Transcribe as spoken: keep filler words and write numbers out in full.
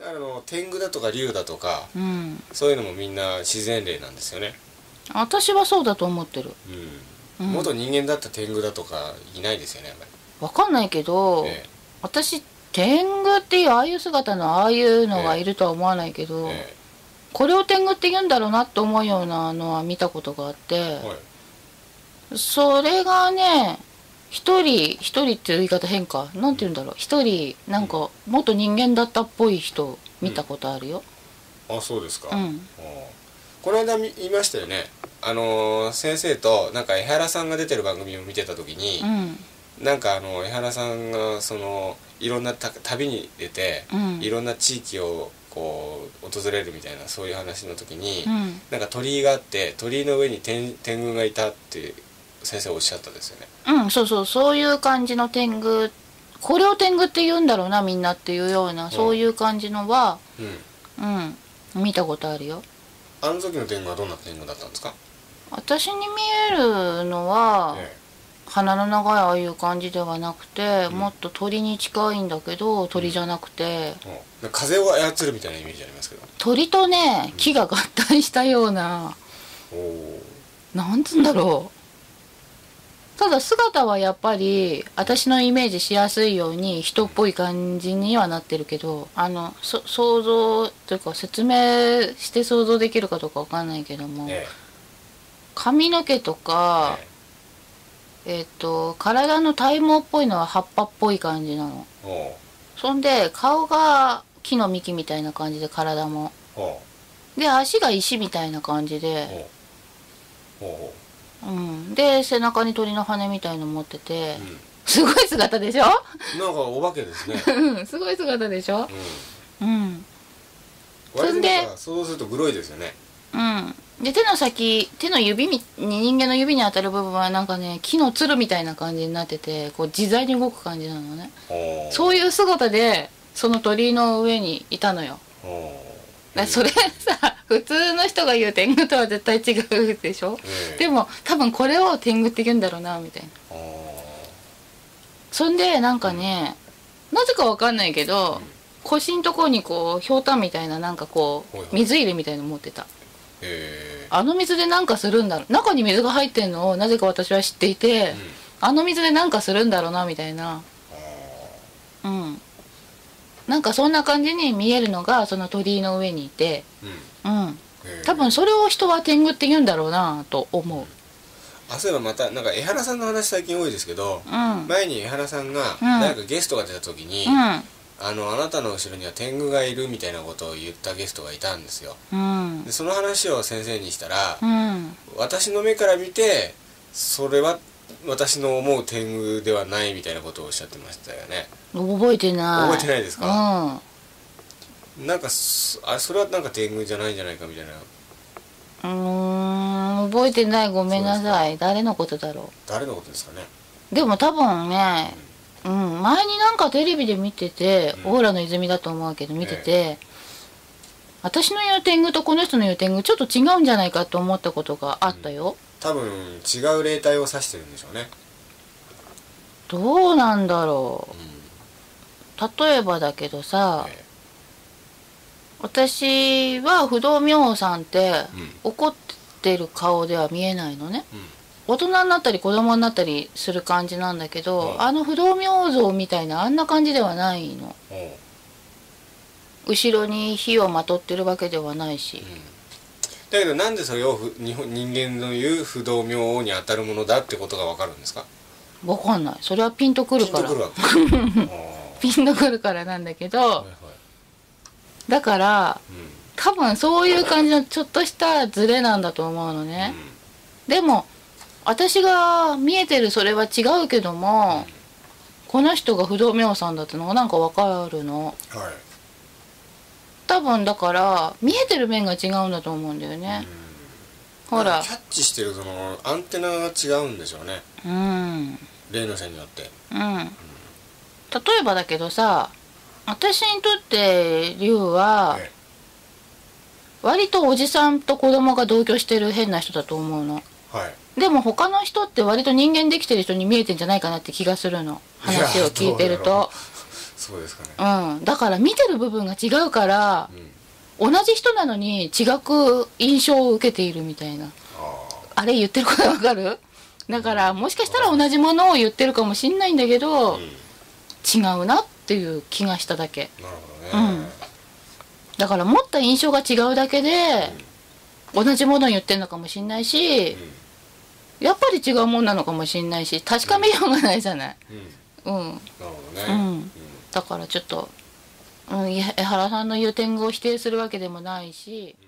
あの天狗だとか竜だとか、 うん、 そういうのもみんな自然霊なんですよね。 私はそうだと思ってる、 うん、元人間だった天狗だとかいないですよね、やっぱり。 分かんないけど、ええ、私天狗っていうああいう姿のああいうのがいるとは思わないけど、ええ、これを天狗って言うんだろうなって思うようなのは見たことがあって、はい、それがね一人一人っていう言い方変かなんて言うんだろう、一人なんか元人間だったっぽい人見たことあるよ、 うん、あ、そうですか、 うん、 この間言いましたよね、あのー、先生となんか江原さんが出てる番組を見てた時に、うん、なんかあの江原さんがそのいろんな旅に出て、うん、いろんな地域をこう訪れるみたいなそういう話の時に、うん、なんか鳥居があって鳥居の上に 天, 天狗がいたって先生おっしゃったですよね。 うん、そうそう、そういう感じの天狗、これを天狗って言うんだろうなみんなっていうような、うん、そういう感じのは、うん、うん、見たことあるよ。 あの時の天狗はどんな天狗だったんですか？ 私に見えるのは、ええ、鼻の長いああいう感じではなくて、うん、もっと鳥に近いんだけど鳥じゃなくて、 うん、風を操るみたいなイメージありますけど、 鳥とね木が合体したような、うん、なんつうんだろう。ただ姿はやっぱり私のイメージしやすいように人っぽい感じにはなってるけど、あのそ想像というか説明して想像できるかどうかわかんないけども、ええ、髪の毛とか、えええー、と体の体毛っぽいのは葉っぱっぽい感じなの。そんで顔が木の幹みたいな感じで体もで足が石みたいな感じで、うん、で背中に鳥の羽みたいの持ってて、うん、すごい姿でしょ。なんかお化けですね。 うん、すごい姿でしょ。うん、うん、 割となんか想像するとグロいですよね。 うん、で手の先手の指に人間の指に当たる部分はなんかね木のつるみたいな感じになっててこう自在に動く感じなのね。そういう姿でその鳥居の上にいたのよ。それさ普通の人が言う天狗とは絶対違うでしょ、えー、でも多分これを天狗って言うんだろうなみたいな。そんでなんかね、うん、なぜかわかんないけど、うん、腰のところにこうひょうたんみたいななんかこう水入れみたいなの持ってた。えー、あの水でなんかするんだろう、中に水が入ってんのをなぜか私は知っていて、うん、あの水でなんかするんだろうなみたいな、うん、なんかそんな感じに見えるのがその鳥居の上にいて、うん、うん、多分それを人は天狗って言うんだろうなと思う。 あ、そういえばまたなんか江原さんの話最近多いですけど、うん、前に江原さんがなんかゲストが出た時に、うん、あのあなたの後ろには天狗がいるみたいなことを言ったゲストがいたんですよ、うん、でその話を先生にしたら、うん、私の目から見てそれは私の思う天狗ではないみたいなことをおっしゃってましたよね。 覚えてない。 覚えてないですか？うん、なんかあそれはなんか天狗じゃないんじゃないかみたいな。 うーん、覚えてない、ごめんなさい。誰のことだろう。 誰のことですかね。 でも多分ね、うん、うん、前になんかテレビで見てて、うん、オーラの泉だと思うけど見てて、ええ、私の言う天狗とこの人の言う天狗ちょっと違うんじゃないかと思ったことがあったよ、うん、 多分違う霊体を指してるんでしょうね。 どうなんだろう、うん、例えばだけどさ、ええ、私は不動明王さんって、うん、怒ってる顔では見えないのね、うん、大人になったり子供になったりする感じなんだけど、うん、あの不動明像みたいなあんな感じではないの、うん、後ろに火をまとってるわけではないし、うん、 だけどなんでそれを日本人間の言う不動明王に当たるものだってことが分かるんですか？ 分かんない。それはピンとくるからピンとくるからなんだけど、はいはい、だから、うん、多分そういう感じのちょっとしたズレなんだと思うのね、うん、でも私が見えてるそれは違うけども、うん、この人が不動明さんだってのがなんか分かるの、はい、多分だから見えてる面が違うんだと思うんだよね、うん、ほらキャッチしてるそのアンテナが違うんでしょうね、うん、霊の線によって、うんうん、例えばだけどさ、私にとって龍は割とおじさんと子供が同居してる変な人だと思うの、はい、でも他の人って割と人間できてる人に見えてんじゃないかなって気がするの、話を聞いてると。 そうですかね。 うん、だから見てる部分が違うから、うん、同じ人なのに違く印象を受けているみたいな。あ, あれ言ってることわかる？だからもしかしたら同じものを言ってるかもしんないんだけど、うん、違うなっていう気がしただけ。 なるほどね、うん、 だから持った印象が違うだけで、うん、同じものを言ってるのかもしんないし、うん、やっぱり違うもんなのかもしんないし、確かめようがないじゃない。うん、うん、なるほどね、うん、 だからちょっと、うん、江原さんの言う点を否定するわけでもないし。